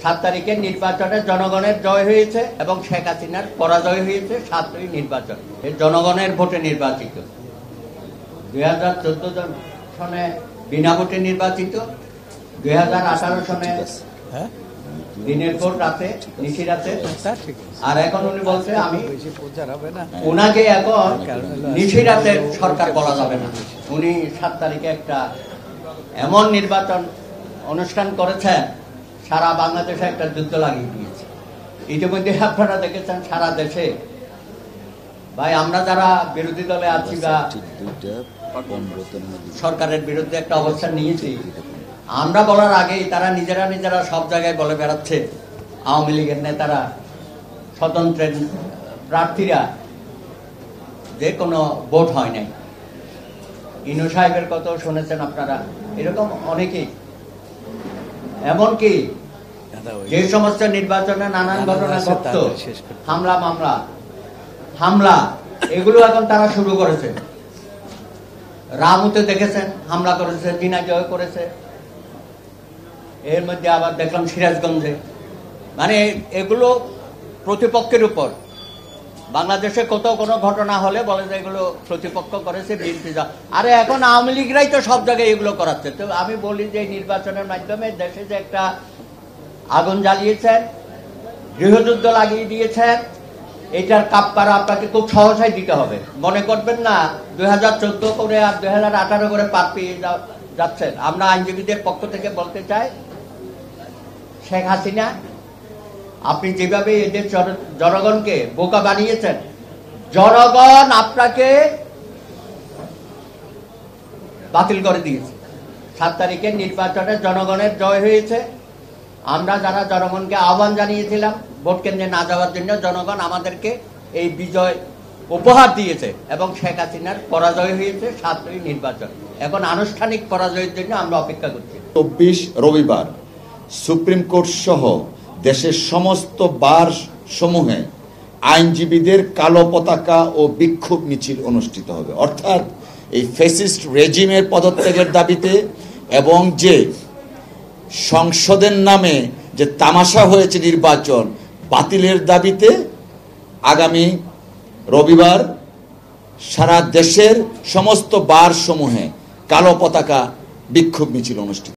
7 তারিখের নির্বাচনে জনগণের জয় হয়েছে এবং শেখ হাসিনার পরাজয় হয়েছে 7ই নির্বাচন। এই জনগণের ভোটে নির্বাচিত। 2014 সনে বিনা ভোটে নির্বাচিত, 2018 সনে দিনের ভোট রাতে, নিশি রাতে। আর এখন উনি বলছে আমি ওনাকে এখন নিশি রাতে সরকার বলা যাবে না। উনি 7 তারিখে একটা এমন নির্বাচন অনুষ্ঠান করেছেন, সারা বাংলাদেশে একটা যুদ্ধ লাগিয়ে দিয়েছে। ইতিমধ্যে আপনারা দেখেছেন সারা দেশে। ভাই, আমরা যারা বিরোধী দলে আছি বা সরকারের বিরুদ্ধে একটা অবস্থান নিয়েছি, আমরা বলার আগেই তারা নিজেরা সব জায়গায় বলে বেড়াচ্ছে, আওয়ামী লীগের নেতারা, স্বতন্ত্র প্রার্থীরা, যে কোনো ভোট হয় নাই। ইনু সাহেবের কথা শুনেছেন আপনারা, এরকম অনেকেই। এমনকি যে সমস্ত নির্বাচনে নানান ঘটনা ঘটত, হামলা এগুলো এখন তারা শুরু করেছে। রামুতে দেখেছেন হামলা করেছে, দিনাজয় করেছে, এর মধ্যে আবার দেখলাম সিরাজগঞ্জে। মানে এগুলো প্রতিপক্ষের উপর। বাংলাদেশে কোথাও কোনো ঘটনা হলে বলে যে এগুলো প্রতিপক্ষ করেছে, বিএনপি। আরে এখন আওয়ামী লীগরাই তো সব জায়গায় এগুলো করাচ্ছে। তো আমি বলি যে নির্বাচনের মাধ্যমে দেশে যে একটা আগুন জ্বালিয়েছেন, গৃহযুদ্ধ লাগিয়ে দিয়েছেন, এটার কাপ্পারা আপনাকে খুব সহসাই দিতে হবে। মনে করবেন না 2014 করে আর 2018 করে পার পেয়ে যাচ্ছেন। আমরা আইনজীবীদের পক্ষ থেকে বলতে চাই, শেখ হাসিনা, আপনি যেভাবে এদের জনগণকে বোকা বানিয়েছেন, জনগণ আপনাকে বাতিল করে দিয়েছে। 7 তারিখের নির্বাচনে জনগণের জয় হয়েছে। আমরা যারা জনগণকে আহ্বান জানিয়েছিলাম ভোট কেন্দ্রে না যাওয়ার জন্য, জনগণ আমাদেরকে এই বিজয় উপহার দিয়েছে এবং শেখ হাসিনার পরাজয় হয়েছে 7ই নির্বাচন। এখন আনুষ্ঠানিক পরাজয়ের জন্য আমরা অপেক্ষা করছি। 24 রবিবার সুপ্রিম কোর্ট সহ দেশের সমস্ত বার সমূহে আইনজীবীদের কালো পতাকা ও বিক্ষোভ মিছিল অনুষ্ঠিত হবে। অর্থাৎ এই ফ্যাসিস্ট রেজিমের পদত্যাগের দাবিতে এবং যে সংসদের নামে যে তামাশা হয়েছে নির্বাচন বাতিলের দাবিতে আগামী রবিবার সারা দেশের সমস্ত বার সমূহে কালো পতাকা বিক্ষোভ মিছিল অনুষ্ঠিত।